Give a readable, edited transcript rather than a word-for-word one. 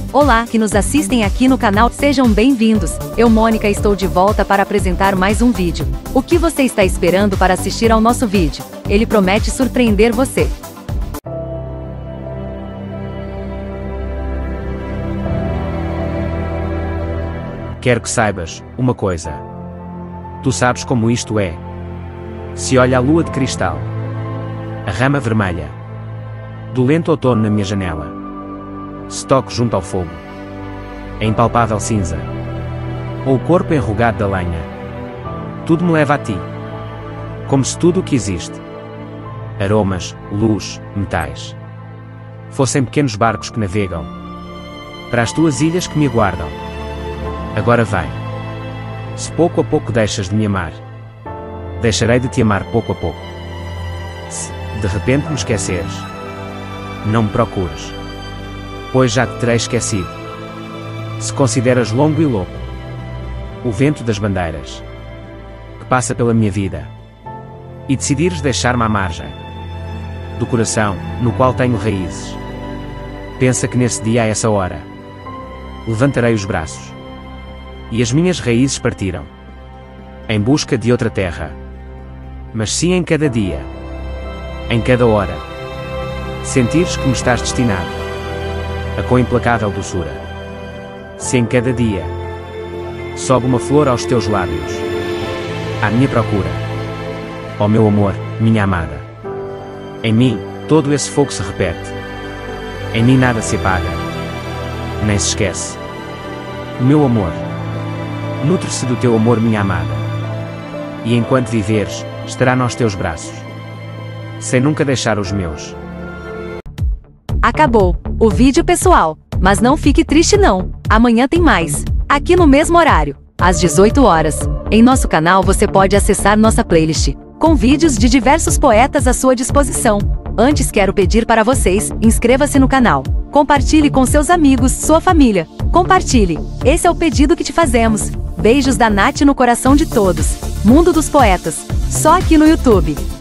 Olá, que nos assistem aqui no canal, sejam bem-vindos. Eu, Mônica, estou de volta para apresentar mais um vídeo. O que você está esperando para assistir ao nosso vídeo? Ele promete surpreender você. Quero que saibas uma coisa. Tu sabes como isto é. Se olha a lua de cristal, a rama vermelha do lento outono na minha janela, se toco junto ao fogo, a impalpável cinza, ou o corpo enrugado da lenha, tudo me leva a ti, como se tudo o que existe, aromas, luz, metais, fossem pequenos barcos que navegam para as tuas ilhas que me aguardam. Agora vem. Se pouco a pouco deixas de me amar, deixarei de te amar pouco a pouco. Se de repente me esqueceres, não me procures, pois já te terei esquecido. Se consideras longo e louco o vento das bandeiras que passa pela minha vida, e decidires deixar-me à margem do coração no qual tenho raízes, pensa que nesse dia, a essa hora, levantarei os braços e as minhas raízes partiram em busca de outra terra. Mas se em cada dia, em cada hora, sentires que me estás destinado a com implacável doçura, se em cada dia sobe uma flor aos teus lábios, à minha procura, ó meu amor, minha amada, em mim todo esse fogo se repete, em mim nada se apaga, nem se esquece. O meu amor nutre-se do teu amor, minha amada, e enquanto viveres, estará nos teus braços, sem nunca deixar os meus. Acabou o vídeo, pessoal, mas não fique triste não. Amanhã tem mais, aqui no mesmo horário, às 18 horas. Em nosso canal você pode acessar nossa playlist, com vídeos de diversos poetas à sua disposição. Antes quero pedir para vocês, inscreva-se no canal, compartilhe com seus amigos, sua família, compartilhe. Esse é o pedido que te fazemos. Beijos da Nath no coração de todos. Mundo dos Poetas, só aqui no YouTube.